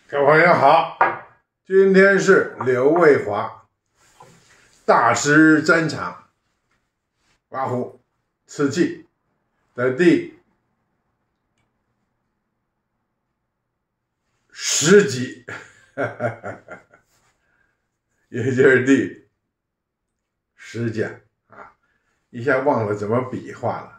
各位朋友好，今天是刘卫华大师珍藏刮胡瓷器的第10集，也就是第10讲啊，一下忘了怎么比划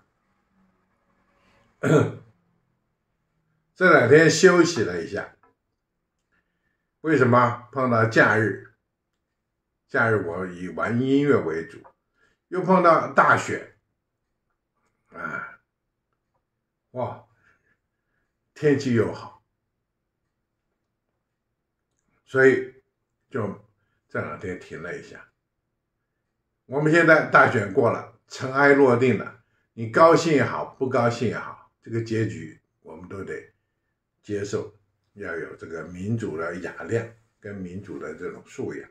了。这2天休息了一下，为什么碰到假日？假日我以玩音乐为主，又碰到大选啊，哇，天气又好，所以就这2天停了一下。我们现在大选过了，尘埃落定了，你高兴也好，不高兴也好，这个结局我们都得接受，要有这个民主的雅量跟民主的这种素养。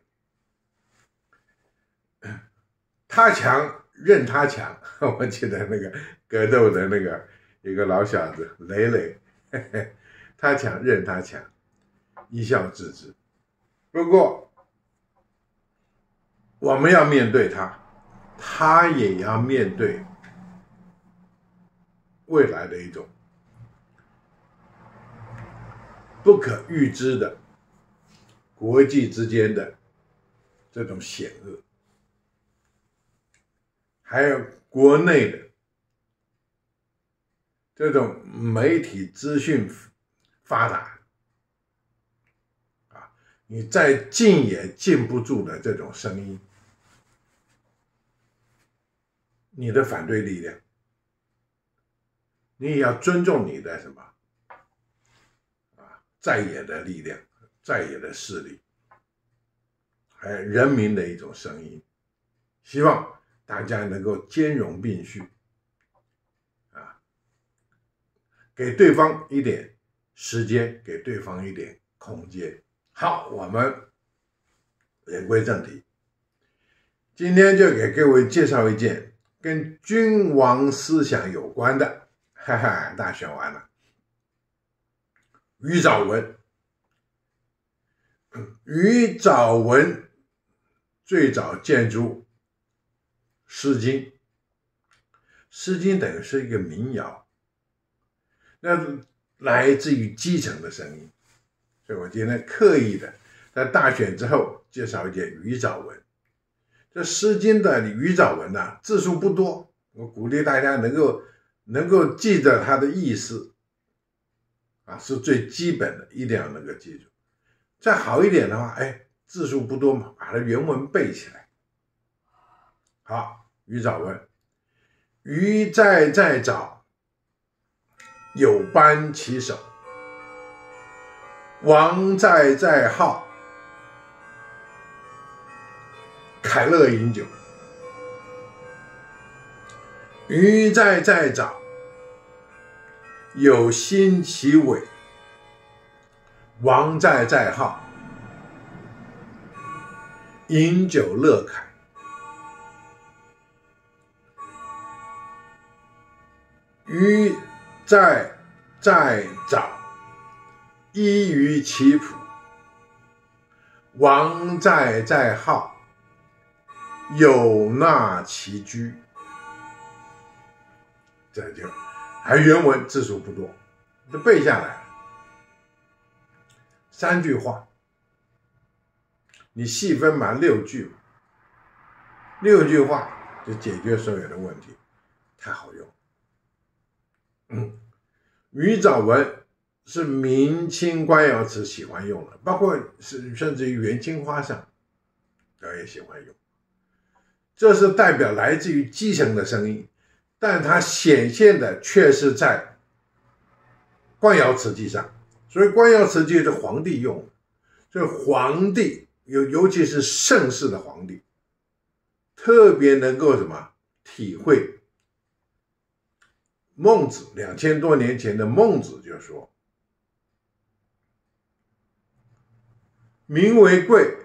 他强任他强，我记得那个格斗的那个一个老小子磊磊，他强任他强，一笑置之。不过我们要面对他，他也要面对未来的一种不可预知的国际之间的这种险恶，还有国内的这种媒体资讯发达啊，你再禁也禁不住的这种声音，你的反对力量，你也要尊重你的什么在野的力量，在野的势力，还有人民的一种声音，希望大家能够兼容并蓄啊，给对方一点时间，给对方一点空间。好，我们言归正题，今天就给各位介绍一件跟君王思想有关的，哈哈，大选完了，余藻纹。余藻纹最早见诸诗经，诗经等于是一个民谣，那来自于基层的声音，所以我今天刻意的在大选之后介绍一件余藻纹。这诗经的余藻纹呢，字数不多，我鼓励大家能够记得它的意思啊，是最基本的，一定要能够记住。再好一点的话，字数不多嘛，把它原文背起来。好，余藻纹，余在藻，有班其首，王在号，凯乐饮酒。余在藻，有心其尾，王在号，饮酒乐凯。余在藻，依于其谱，王在号，有纳其居。这就还原文字数不多，就背下来了，3句话，你细分嘛6句，6句话就解决所有的问题，太好用。余藻纹是明清官窑瓷喜欢用的，包括甚至于元青花上也喜欢用，这是代表来自于基层的声音，但它显现的却是在官窑瓷器上，所以官窑瓷器是皇帝用的，所以皇帝尤其是盛世的皇帝特别能够什么体会。孟子2000多年前的孟子就说，民为贵，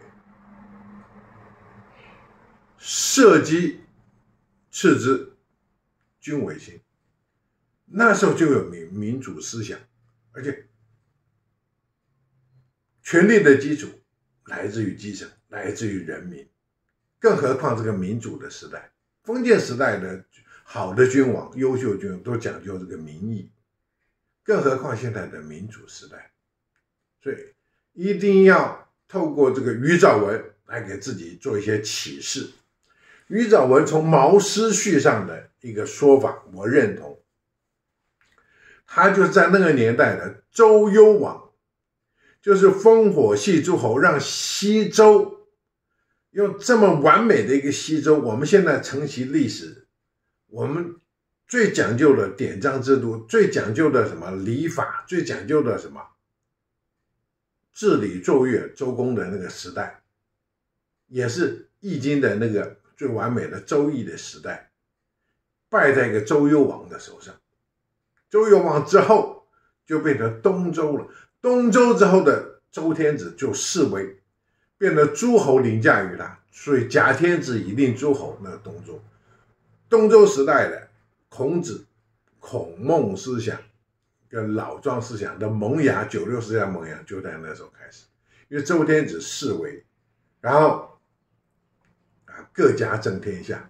社稷次之，君为轻。那时候就有民主思想，而且权力的基础来自于基层，来自于人民，更何况这个民主的时代，封建时代的好的君王、优秀君王都讲究这个民意，更何况现在的民主时代，所以一定要透过这个余藻文来给自己做一些启示。余藻文从毛诗序上的一个说法我认同，他就是在那个年代的周幽王，就是烽火戏诸侯，让西周用这么完美的一个西周，我们现在承袭历史，我们最讲究的典章制度，最讲究的什么礼法，最讲究的什么治理奏乐周公的那个时代，也是易经的那个最完美的周易的时代，败在一个周幽王的手上。周幽王之后就变成东周了，东周之后的周天子就视为变得诸侯凌驾于他，所以假天子以令诸侯。那个东周时代的孔子、孔孟思想跟老庄思想的萌芽，96世代萌芽就在那时候开始，因为周天子视为，然后各家争天下，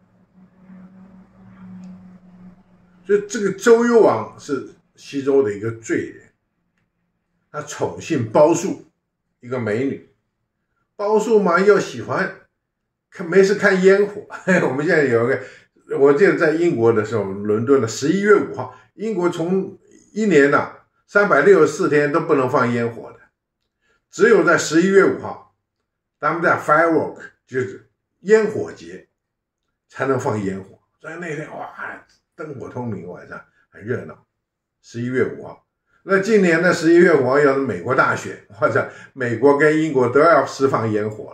所以这个周幽王是西周的一个罪人，他宠幸褒姝，一个美女。褒姝嘛又喜欢没事看烟火，我们现在有一个，我记得在英国的时候，伦敦的11月5号，英国从一年364天都不能放烟火的，只有在11月5号，他们叫 firework， 就是烟火节才能放烟火。所以那天哇，灯火通明，晚上很热闹。11月5号，那今年的11月5号要是美国大选，或者美国跟英国都要释放烟火了。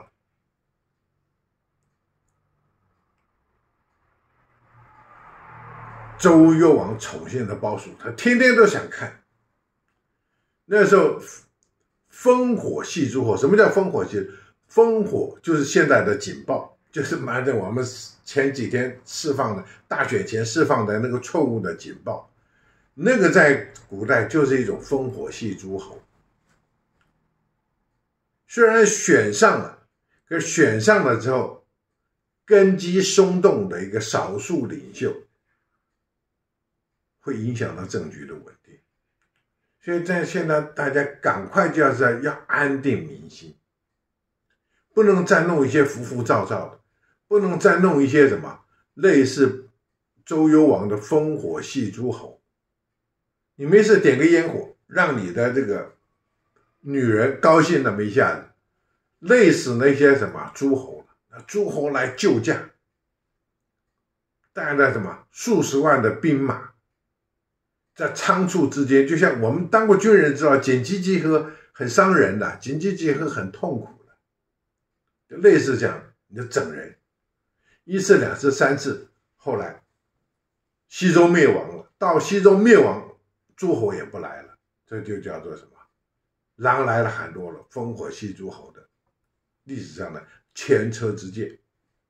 周幽王宠幸的褒姒，他天天都想看。那时候烽火戏诸侯，什么叫烽火戏？烽火就是现在的警报，就是我们前几天释放的大选前释放的那个错误的警报，那个在古代就是一种烽火戏诸侯。虽然选上了，可是选上了之后，根基松动的一个少数领袖，会影响到政局的稳定。所以在现在大家赶快就要安定民心，不能再弄一些浮浮躁躁的，不能再弄一些什么类似周幽王的烽火戏诸侯。你没事点个烟火，让你的这个女人高兴那么一下子，累死那些什么诸侯了，诸侯来救驾，带来什么数十万的兵马，在仓促之间，就像我们当过军人知道，紧急集合很伤人的，紧急集合很痛苦的，就类似这样，你就整人，一次两次三次，后来西周灭亡了，到西周灭亡，诸侯也不来了，这就叫做什么？狼来了喊多了，烽火戏诸侯的历史上的前车之鉴。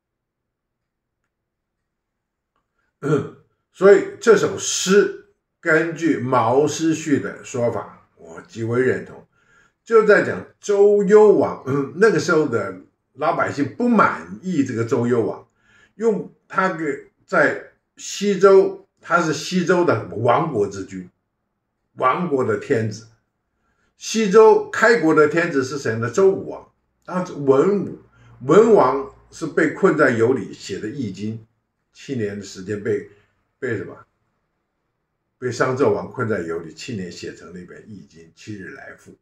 所以这首诗根据毛诗序的说法，我极为认同，就在讲周幽王。那个时候的老百姓不满意这个周幽王，用他给在西周，他是西周的亡国之君，亡国的天子。西周开国的天子是谁呢？周武王。当时文王是被困在羑里写的易经，7年的时间被什么？被商纣王困在羑里7年，写成了一本易经，7日来复。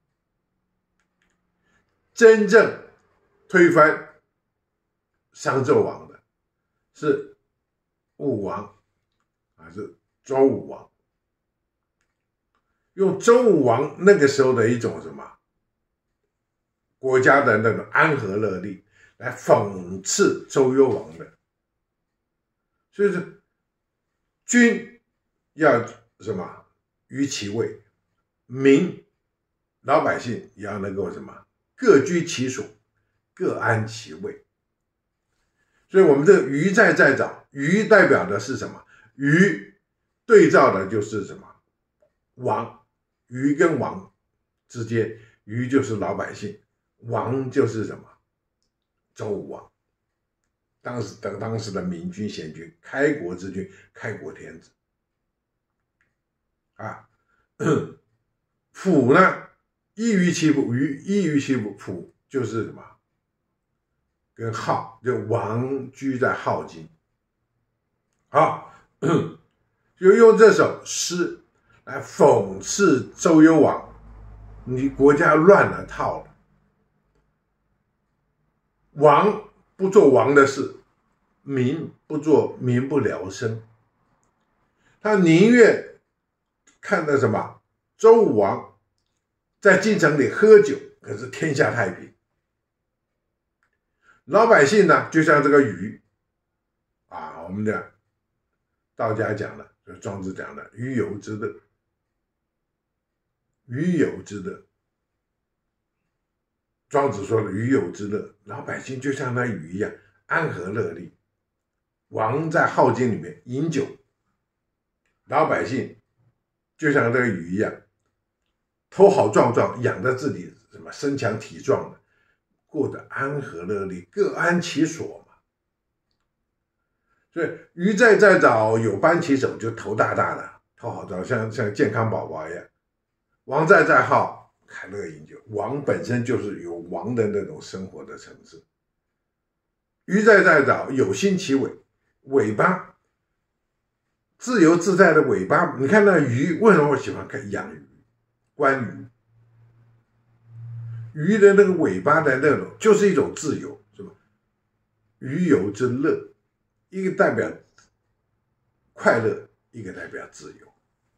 真正推翻商纣王的是武王，是周武王。用周武王那个时候的一种什么国家的那种安和乐利来讽刺周幽王的。所以说君要什么于其位，民老百姓也要能够什么各居其所，各安其位。所以我们这个于在找，于代表的是什么？于对照的就是什么王，于跟王之间虞就是老百姓，王就是什么？周武王，当时的明君贤君，开国之君，开国天子啊。溥呢，异于其父，异于其父，溥就是什么？跟镐，就王居在镐京。好，就用这首诗来讽刺周幽王，你国家乱了套了，王不做王的事，民不做民不聊生，他宁愿看到什么？周武王在京城里喝酒，可是天下太平。老百姓呢，就像这个鱼啊，我们的道家讲的，就庄子讲的鱼游之乐，鱼游之乐。庄子说的鱼游之乐，老百姓就像那鱼一样安和乐利。王在镐京里面饮酒，老百姓就像这个鱼一样头好壮壮，养得自己什么身强体壮的，过得安和乐利，各安其所嘛。所以鱼在早，有班骑手，就头大大的，头好壮，像健康宝宝一样。王在镐，开乐饮酒。王本身就是有王的那种生活的层次。鱼在早，有心其尾，尾巴自由自在的尾巴。你看那鱼，为什么我喜欢看养鱼？观鱼的那个尾巴的那种，就是一种自由，是吧？鱼游之乐，一个代表快乐，一个代表自由，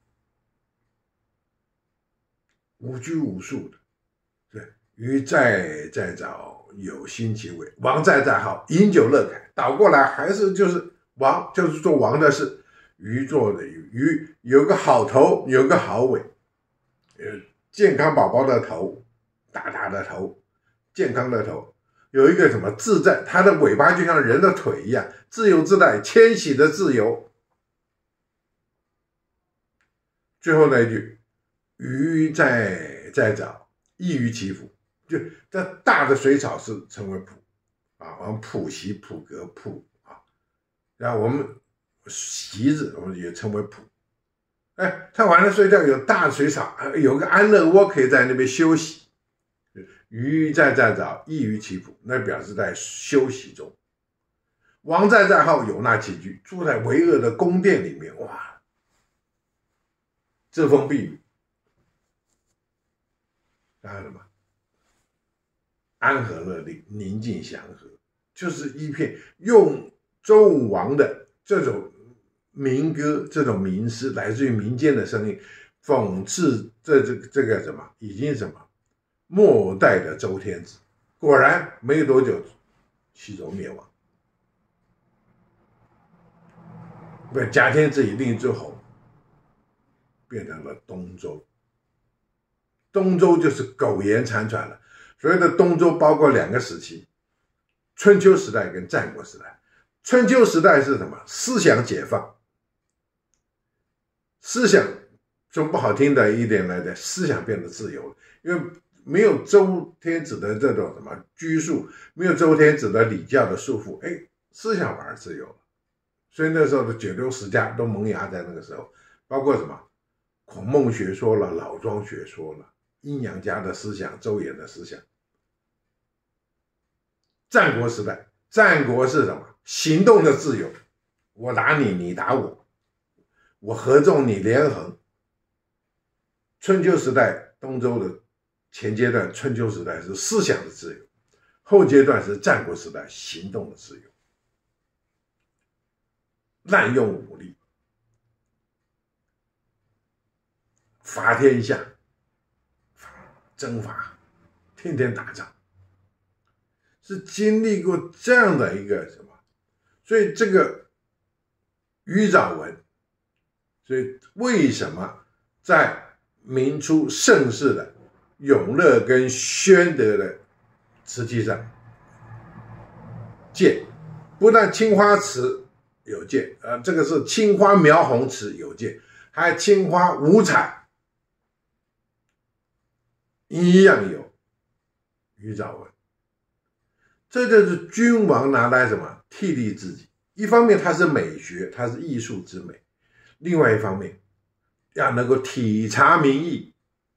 无拘无束的。对，鱼在早，有心其尾；王在镐，饮酒乐开。倒过来还是就是王，就是做王的事，鱼做的鱼有个好头，有个好尾。健康宝宝的头，大大的头，健康的头，有一个什么自在，它的尾巴就像人的腿一样，自由自在，迁徙的自由。最后那一句，鱼在早，异于其父，就这大的水草是称为圃啊，我们圃席、圃阁、圃啊，然后我们席子我们也称为圃。哎，他晚上睡觉有大水草，有个安乐窝可以在那边休息。鱼在早，异于其父，那表示在休息中。王在镐，有纳其居，住在巍峨的宫殿里面，哇，遮风避雨，当然了嘛，安和乐利，宁静祥和，就是一片用周武王的这种民歌，这种民诗，来自于民间的声音，讽刺这个什么，已经什么末代的周天子。果然没有多久，西周灭亡，被假天子以令诸侯，变成了东周。东周就是苟延残喘了。所谓的东周包括两个时期，春秋时代跟战国时代。春秋时代是什么？思想解放。思想说不好听的一点来的，思想变得自由了，因为没有周天子的这种什么拘束，没有周天子的礼教的束缚，哎，思想反而自由了。所以那时候的九流十家都萌芽在那个时候，包括什么孔孟学说了，老庄学说了，阴阳家的思想，周衍的思想。战国时代，战国是什么？行动的自由，我打你，你打我，我合纵你连横。春秋时代，东周的前阶段，春秋时代是思想的自由，后阶段是战国时代行动的自由。滥用武力，伐天下，征伐，天天打仗，是经历过这样的一个什么？所以这个虞爪文，所以为什么在明初盛世的永乐跟宣德的瓷器上见，不但青花瓷有见，这个是青花描红瓷有见，还有青花五彩， 一样有余兆文。这就是君王拿来什么替立自己？一方面它是美学，它是艺术之美；另外一方面要能够体察民意，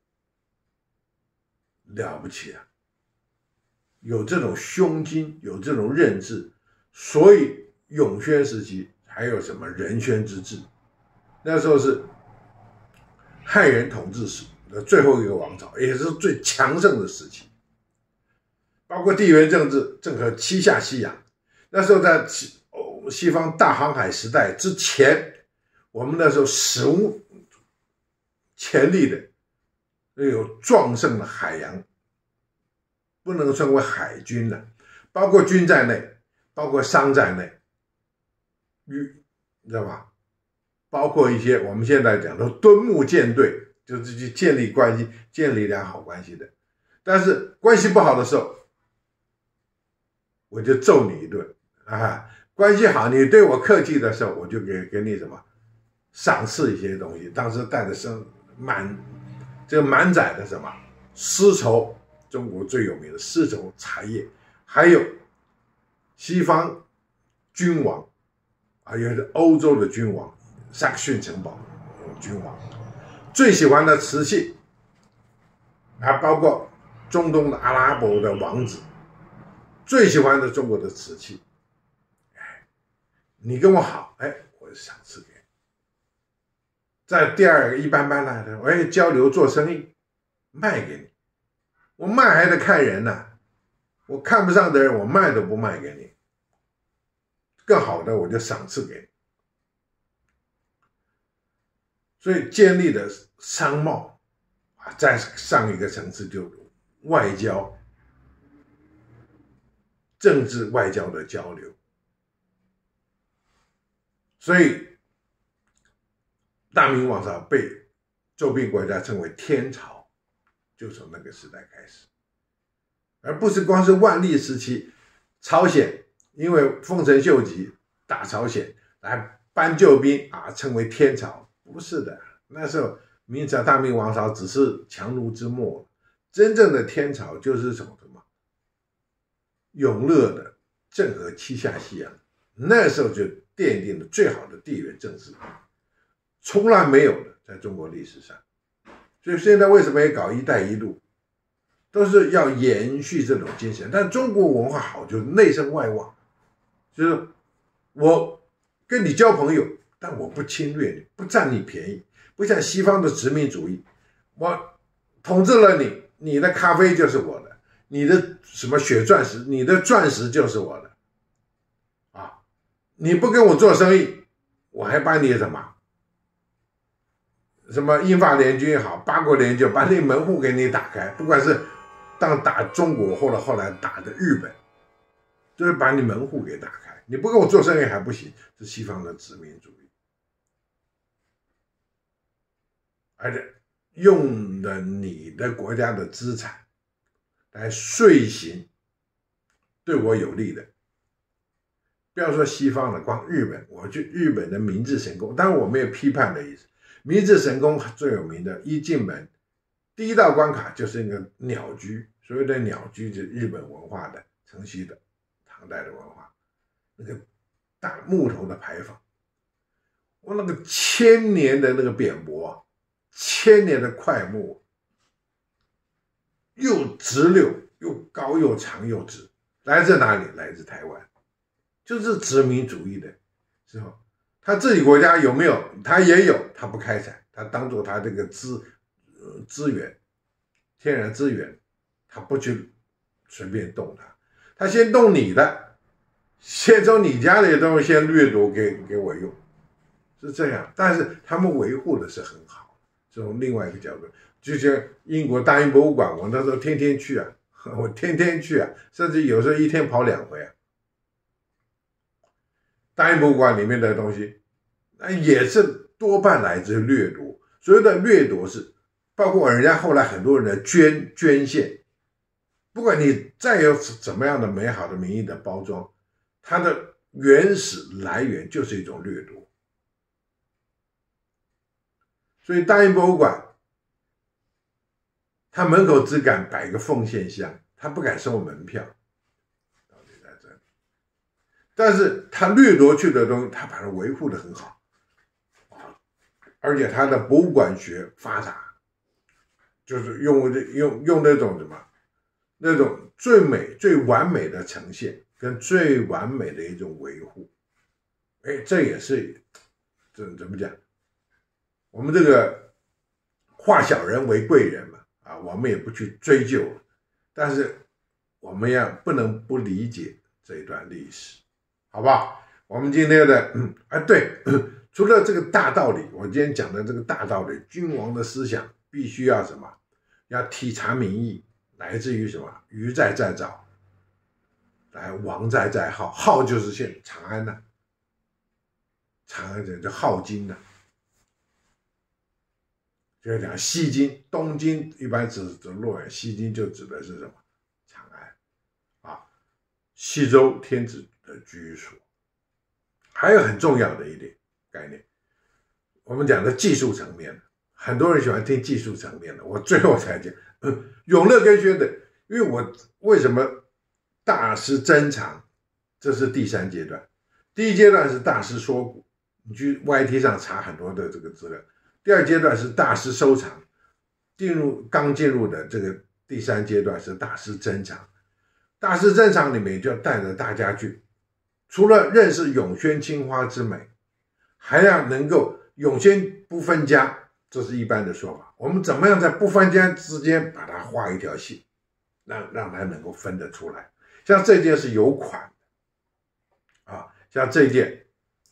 了不起啊！有这种胸襟，有这种认知，所以永宣时期还有什么仁宣之治？那时候是汉人统治史的最后一个王朝，也是最强盛的时期。包括地缘政治正和七下西洋。那时候在西方大航海时代之前，我们那时候史无前例的有壮盛的海洋，不能称为海军了，包括军在内，包括商在内，你知道吧？包括一些我们现在讲的敦睦舰队，就是去建立关系，建立良好关系的。但是关系不好的时候，我就揍你一顿啊！关系好，你对我客气的时候，我就给你什么赏赐一些东西。当时带着满载的什么丝绸，中国最有名的丝绸茶叶，还有西方君王，还有欧洲的君王，萨克逊城堡君王最喜欢的瓷器，还包括中东的阿拉伯的王子。最喜欢的中国的瓷器，你跟我好，我就赏赐给你。在第二个一般般来的，交流做生意，卖给你。我卖还得看人呢，我看不上的人，我卖都不卖给你。更好的我就赏赐给你。所以建立的商贸再上一个层次就外交。政治外交的交流，所以大明王朝被周边国家称为天朝，就从那个时代开始，而不是光是万历时期，朝鲜因为丰臣秀吉打朝鲜来搬救兵称为天朝，不是的，那时候明朝大明王朝只是强弩之末，真正的天朝就是什么永乐的郑和七下西洋，那时候就奠定了最好的地缘政治，从来没有的，在中国历史上。所以现在为什么要搞一带一路，都是要延续这种精神。但中国文化好，就是内圣外望，就是我跟你交朋友，但我不侵略你，不占你便宜，不像西方的殖民主义，我统治了你，你的咖啡就是我的，你的什么血钻石，你的钻石就是我的你不跟我做生意，我还把你什么英法联军也好，八国联军，把你门户给你打开，不管是打中国或者后来打的日本，就是把你门户给打开，你不跟我做生意还不行，是西方的殖民主义，而且用了你的国家的资产来遂行对我有利的。不要说西方了，光日本，我去日本的明治神宫，当然我没有批判的意思。明治神宫最有名的，一进门第一道关卡就是那个鸟居，所谓的鸟居就是日本文化的承袭的唐代的文化，那个大木头的牌坊，我那个千年的那个匾额，千年的块木，又直溜又高又长又直，来自哪里？来自台湾。就是殖民主义的时候，他自己国家有没有？他也有，他不开采，他当做他这个资源，天然资源，他不去随便动它，他先动你的，先从你家里的东西先掠夺给我用，是这样。但是他们维护的是很好，从另外一个角度，就像英国大英博物馆，我那时候天天去我天天去甚至有时候一天跑2回大英博物馆里面的东西，那也是多半来自掠夺。所谓的掠夺是包括人家后来很多人的捐献，不管你再有怎么样的美好的名义的包装，它的原始来源就是一种掠夺。所以大英博物馆他门口只敢摆个奉献箱，他不敢收门票，道理在这里。但是他掠夺去的东西，他把它维护得很好，而且他的博物馆学发达，就是用那种什么，那种最美最完美的呈现跟最完美的一种维护。这也是怎么讲？我们这个化小人为贵人嘛，我们也不去追究，但是我们不能不理解这一段历史，好不好？我们今天的对，除了这个大道理，我今天讲的这个大道理，君王的思想必须要什么？要体察民意，来自于什么？虞在早，来王在后，后就是现长安呐，长安这就镐京呐。就是讲西京，东京一般指洛阳，西京就指的是什么？长安西周天子的居所。还有很重要的一点概念，我们讲的技术层面，很多人喜欢听技术层面的，我最后才讲永乐跟宣德，因为我为什么大师珍藏，这是第3阶段，第1阶段是大师说古，你去 YT 上查很多的这个资料。第2阶段是大师收藏，刚进入的这个第3阶段是大师珍藏。大师珍藏里面就要带着大家去，除了认识永宣青花之美，还要能够永宣不分家，这是一般的说法。我们怎么样在不分家之间把它画一条线，让它能够分得出来。像这件是有款像这一件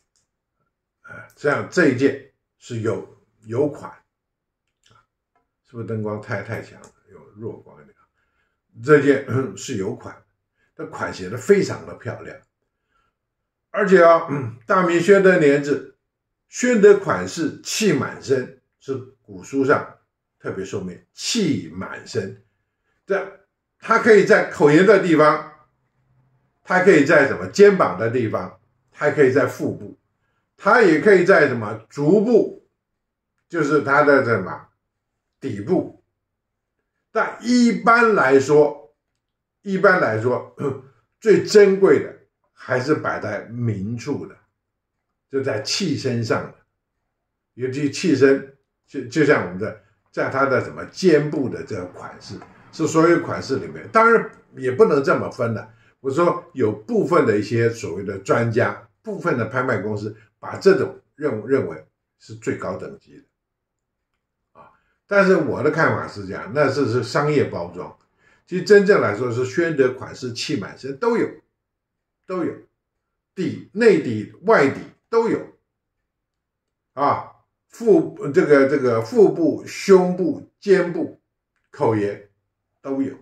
像这一件是有款是不是灯光太强了？有弱光一点。这件是有款，这款写的非常的漂亮，而且大明宣德年制，宣德款式气满身，是古书上特别说明气满身。它可以在口沿的地方，它可以在什么肩膀的地方，它可以在腹部，它也可以在什么足部，就是它的什么底部。但一般来说最珍贵的还是摆在明处的，就在气身上的，尤其气身就像我们的在它的什么肩部的这个款式，是所有款式里面，当然也不能这么分的。我说有部分的一些所谓的专家，部分的拍卖公司把这种认为是最高等级的。但是我的看法是这样，那是商业包装。其实真正来说是宣德款式气满身都有，内底外底都有这个腹部、胸部、肩部、口沿都有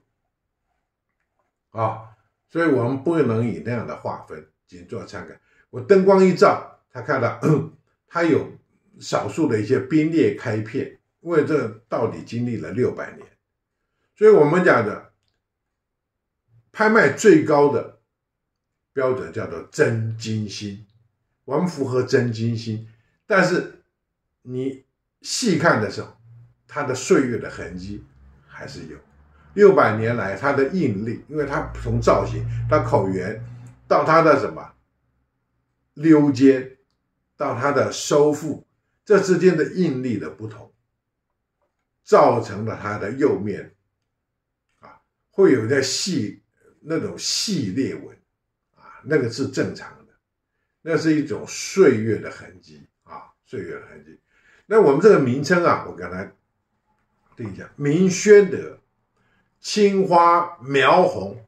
所以我们不能以那样的划分，仅做参考。我灯光一照，他看到他有少数的一些冰裂开片，因为这到底经历了600年，所以我们讲的拍卖最高的标准叫做真金心，我们符合真金心，但是你细看的时候，它的岁月的痕迹还是有。600年来它的印力，因为它从造型到口沿到它的什么溜肩到它的收腹，这之间的印力的不同，造成了它的釉面会有在那种细裂纹那个是正常的，那是一种岁月的痕迹岁月的痕迹。那我们这个名称我刚才定一下，明宣德青花描红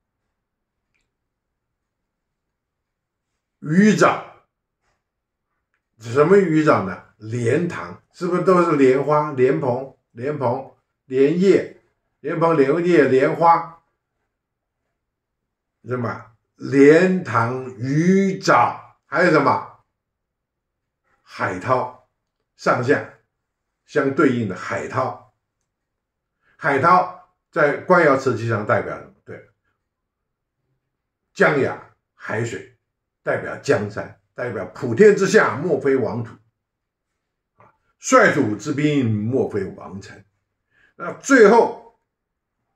鱼藻，什么鱼藻呢？莲塘，是不是都是莲花、莲蓬、莲叶、莲花，什么莲塘、鱼藻，还有什么海涛，上下相对应的海涛。海涛在官窑瓷器上代表什么？对，江崖海水，代表江山，代表普天之下莫非王土，率土之滨莫非王臣。那最后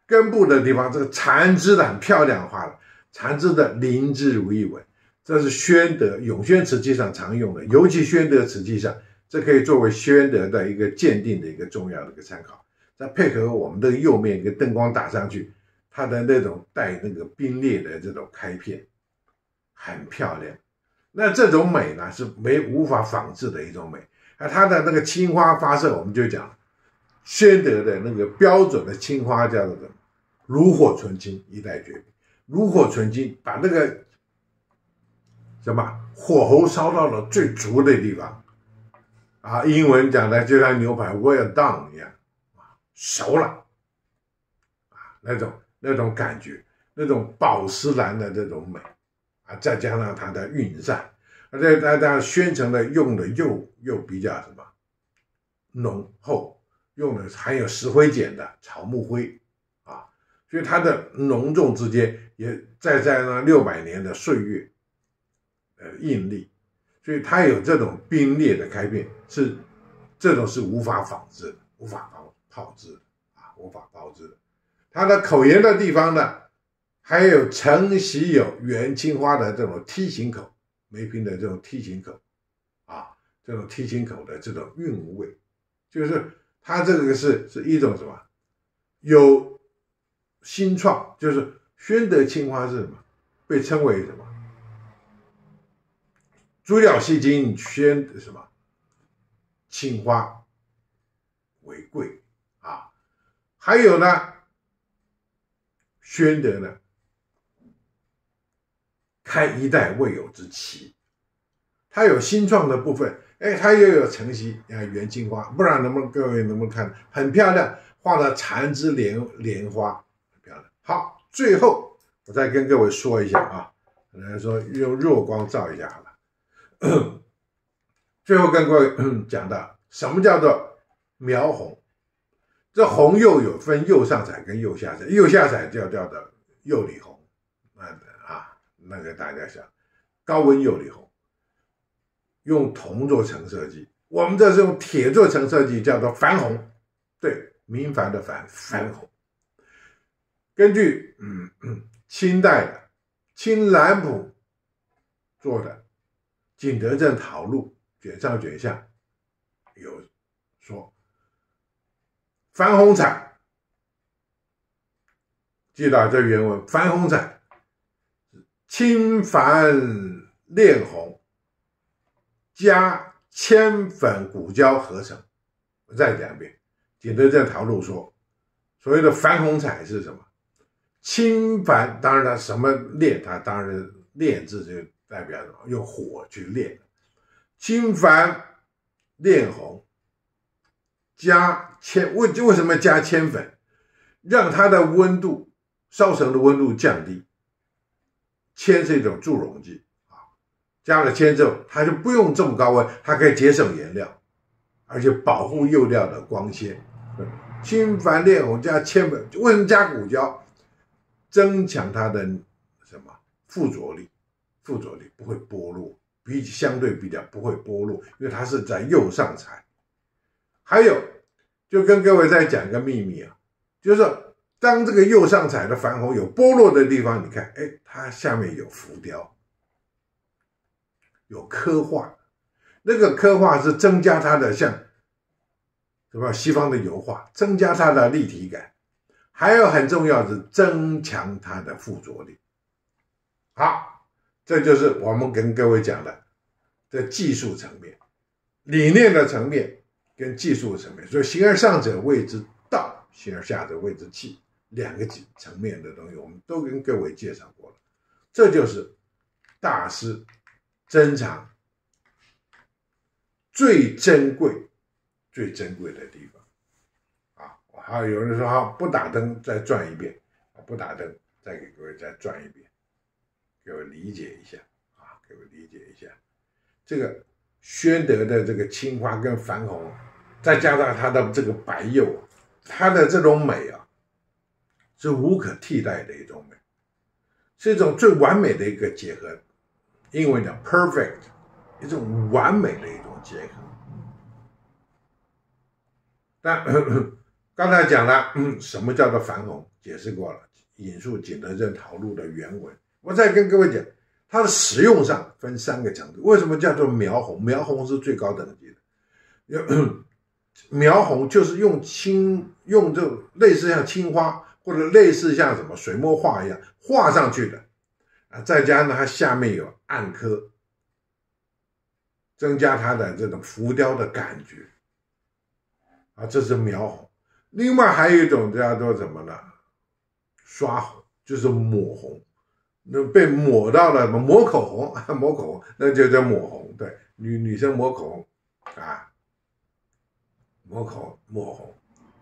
根部的地方，这个缠枝的很漂亮化了，缠枝的临之如一纹，这是宣德永宣瓷器上常用的，尤其宣德瓷器上，这可以作为宣德的一个鉴定的一个重要的一个参考。再配合我们的釉面跟灯光打上去，它的那种带那个冰裂的这种开片，很漂亮。那这种美呢，是无法仿制的一种美。它的那个青花发色，我们就讲宣德的那个标准的青花叫做什么？炉火纯青，一代绝品。炉火纯青，把那个什么火候烧到了最足的地方啊，英文讲的就像牛排 well done 一样啊，熟了啊，那种感觉，那种宝石蓝的这种美啊，再加上它的晕散，而且它宣城的用的又比较什么浓厚，用的含有石灰碱的草木灰啊，所以它的浓重之间也在那600年的岁月印历，所以它有这种冰裂的开片，这种是无法仿制的，无法炮制的啊，无法炮制的。它的口沿的地方呢，还有承袭有元青花的这种梯形口，梅瓶的这种梯形口啊，这种梯形口的这种韵味，就是它这个是一种什么？有新创，就是宣德青花是什么？被称为什么？朱料细金宣什么？青花为贵啊，还有呢，宣德呢，开一代未有之奇，它有新创的部分，它又有承袭元青花，不然各位能不能看很漂亮，画了缠枝莲花，很漂亮。好，最后我再跟各位说一下啊，说用弱光照一下好了。最后跟各位讲到什么叫做描红，这红釉有分釉上彩跟釉下彩，釉下彩叫做釉里红，那个大家想，高温釉里红，用铜做成色剂，我们这是用铁做成色剂，叫做矾红，对，明矾的矾红。根据清代的清兰谱做的景德镇陶录卷上卷下有说，矾红彩，记到这原文，矾红彩青矾炼红加铅粉骨胶合成。我再讲一遍，景德镇陶录说，所谓的矾红彩是什么？青矾，当然它什么炼，它当然炼制就代表什么？用火去炼。青矾炼红加铅，为什么加铅粉？让它的温度，烧成的温度降低。铅是一种助溶剂啊，加了铅之后，它就不用这么高温，它可以节省颜料，而且保护釉料的光鲜。青矾炼红加铅粉，为什么加骨胶？增强它的什么附着力不会剥落，相对比较不会剥落，因为它是在釉上彩。还有，就跟各位再讲一个秘密啊，就是当这个釉上彩的矾红有剥落的地方，你看，它下面有浮雕，有刻画，那个刻画是增加它的像什么西方的油画，增加它的立体感。还有很重要的是增强它的附着力。好，这就是我们跟各位讲的这技术层面、理念的层面跟技术的层面。所以形而上者谓之道，形而下者谓之器，两个层面的东西我们都跟各位介绍过了。这就是大师珍藏最珍贵的地方。还有人说好，不打灯再转一遍，不打灯再给各位再转一遍，给我理解一下啊，给我理解一下。这个宣德的这个青花跟矾红，再加上它的这个白釉，它的这种美啊，是无可替代的一种美，是一种最完美的一个结合。英文讲 perfect， 一种完美的一种结合。但刚才讲了，什么叫做反红，解释过了，引述景德镇陶录的原文。我再跟各位讲，它的使用上分3个程度。为什么叫做描红？描红是最高等级的。描红就是用这种类似像青花或者类似像什么水墨画一样画上去的啊，再加上它下面有暗刻，增加它的这种浮雕的感觉啊，这是描红。另外还有一种叫做什么呢？刷红，就是抹红。那被抹到了抹口红，抹口红那就叫抹红。对，女生抹口红啊，抹红，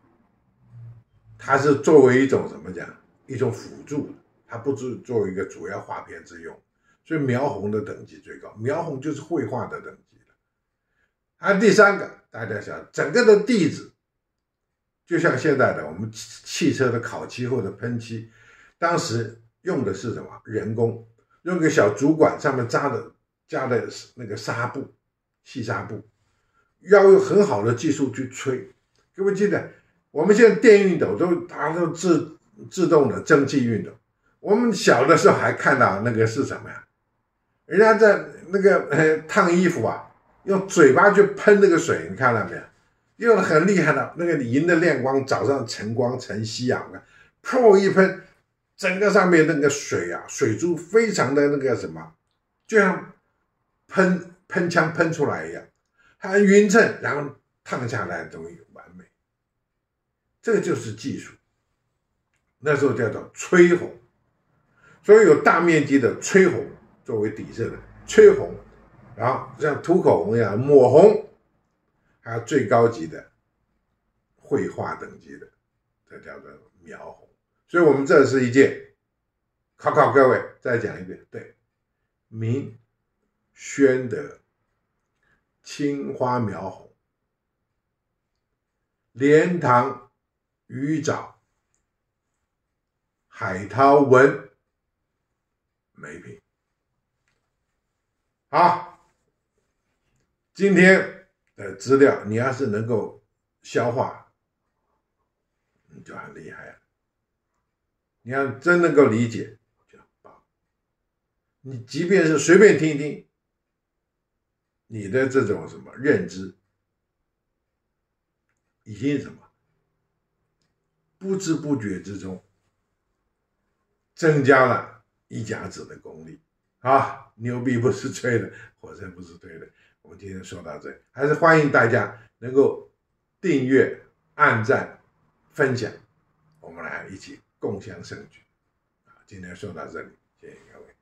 它是作为一种怎么讲？一种辅助，它不是作为一个主要画片之用。所以描红的等级最高，描红就是绘画的等级了。还有第3个，大家想，整个的地质就像现在的我们汽车的烤漆或者喷漆，当时用的是什么？人工，用个小主管上面加的那个纱布，细纱布，要用很好的技术去吹。各位记得，我们现在电熨斗它都自动的蒸汽熨斗。我们小的时候还看到那个是什么呀？人家在那个烫衣服啊，用嘴巴去喷那个水，你看到没有？用的很厉害的，那个银的亮光，早上晨光晨夕啊，噗一喷，整个上面那个水啊，水珠非常的那个什么，就像喷枪喷出来一样，它匀称，然后烫下来的东西完美。这个就是技术，那时候叫做吹红，所以有大面积的吹红作为底色的吹红，然后像涂口红一样抹红，还有最高级的绘画等级的，这叫做描红。所以我们这是一件，考各位，再讲一遍，对，明宣德青花描红，莲塘鱼藻海涛纹美品。好，今天的资料你要是能够消化，你就很厉害了。你要真能够理解就很棒。你即便是随便听一听，你的这种什么认知已经什么不知不觉之中增加了一甲子的功力啊！牛逼不是吹的，火车不是推的。我们今天说到这里，还是欢迎大家能够订阅、按赞、分享，我们来一起共襄盛举。今天说到这里，谢谢各位。